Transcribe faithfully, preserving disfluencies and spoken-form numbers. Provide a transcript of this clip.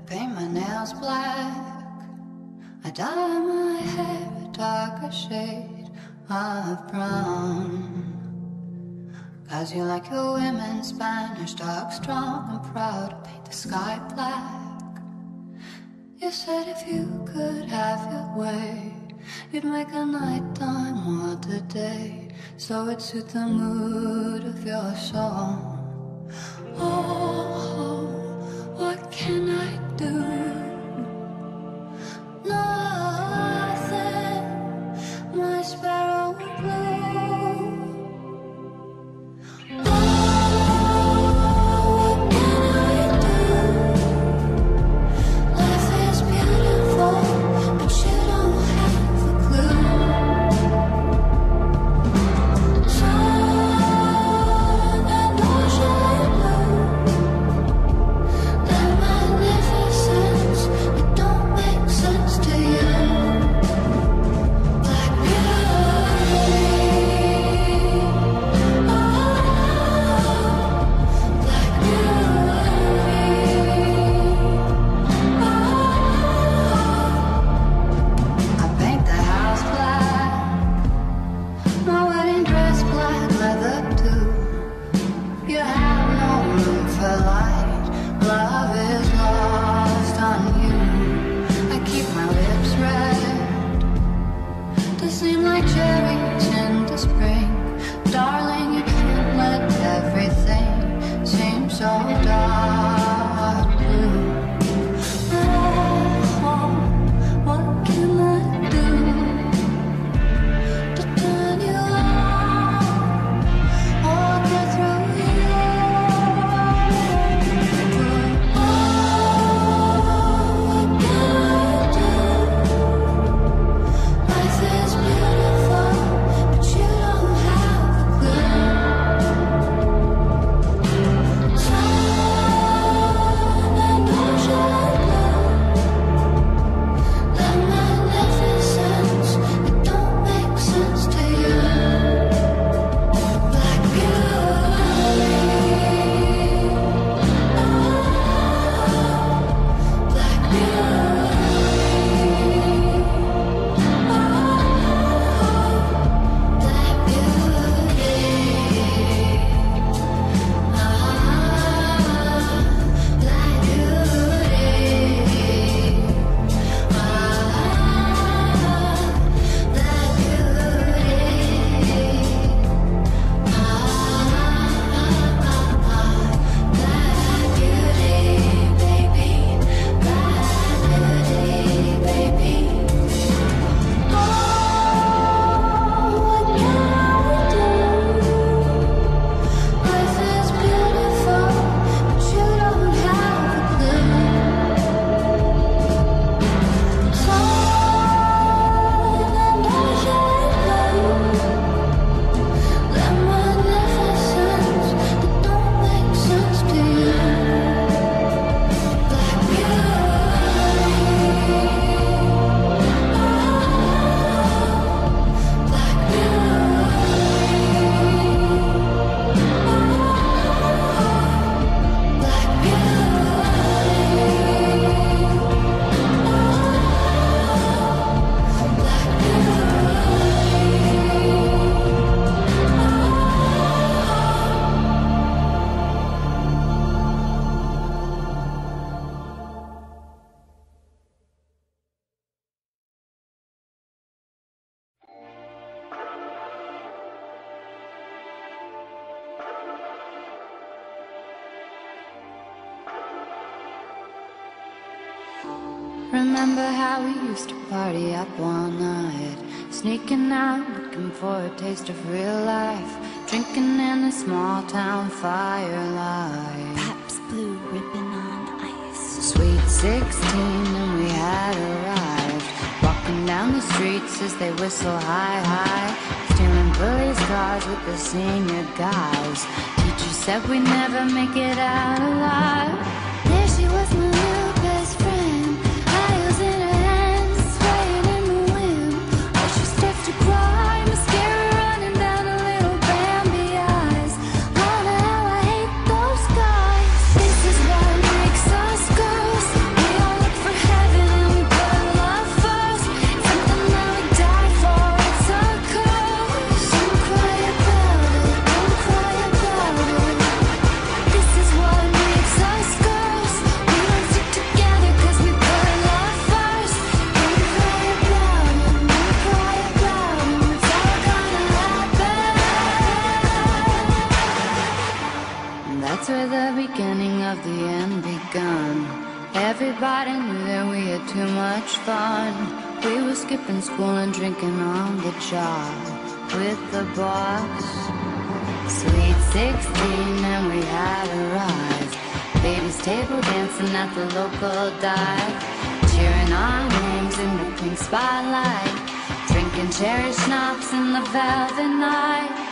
paint my nails black, I dye my hair a darker shade of brown. Cause you like your women Spanish, dark, strong and proud, to paint the sky black. You said if you could have your way, you'd make a nighttime what a day, so it'd suit the mood of your soul. Oh, what can I do? Nothing, my sparrow blue. Oh, what can I do? Life is beautiful, but you don't have a clue. Sun and ocean blue, that magnificence, it don't make sense to you. Black beauty, oh, black beauty, oh. I paint the house black, my wedding dress black leather too. You have no room for light, love is lost on you. I keep my lips red, they seem like cherries in the spring. Darling, you can't let everything seem so dark blue. Oh, what can I do to turn you on or get through you? Oh, what can I do? Life is beautiful, but you don't have a clue. Sun and ocean blue, that magnificence, it don't make sense to you. Black beauty, oh, black beauty, oh, black Remember how we used to party up all night, sneaking out, looking for a taste of real life, drinking in a small town firelight. Pabst Blue Ribbon on ice. Sweet sixteen and we had arrived, walking down the streets as they whistle high, high, steering police cars with the senior guys. Teacher said we'd never make it out alive. There she was, my new best friend, heels in her hands, swaying in the wind. Oh, she starts to cry, mascara running down her little Bambi eyes. Lana, how I hate those guys. This is what makes us girls. We fun. We were skipping school and drinking on the job with the boss. Sweet sixteen and we had arrived. Ladies table dancing at the local dive, cheering our names in the pink spotlight, drinking cherry schnapps in the velvet night.